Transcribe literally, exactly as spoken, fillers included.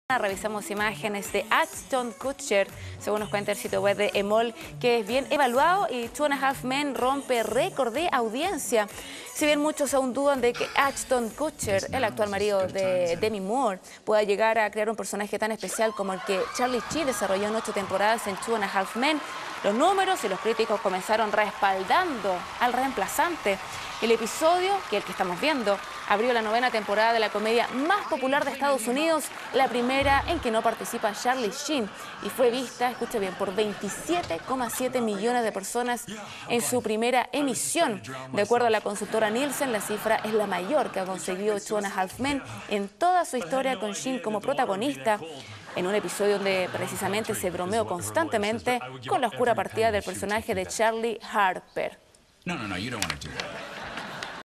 Revisamos imágenes de Ashton Kutcher, según nos cuenta el sitio web de Emol, que es bien evaluado y Two and a Half Men rompe récord de audiencia. Si bien muchos aún dudan de que Ashton Kutcher, el actual marido de Demi Moore, pueda llegar a crear un personaje tan especial como el que Charlie Sheen desarrolló en ocho temporadas en Two and a Half Men, los números y los críticos comenzaron respaldando al reemplazante. El episodio, que es el que estamos viendo, abrió la novena temporada de la comedia más popular de Estados Unidos, la primera en que no participa Charlie Sheen, y fue vista, escuche bien, por veintisiete coma siete millones de personas en su primera emisión. De acuerdo a la consultora Nielsen, la cifra es la mayor que ha conseguido Two and a Half Men en toda su historia, con Sheen como protagonista, en un episodio donde precisamente se bromeó constantemente con la oscura partida del personaje de Charlie Harper. No, no, no, you don't want to do that.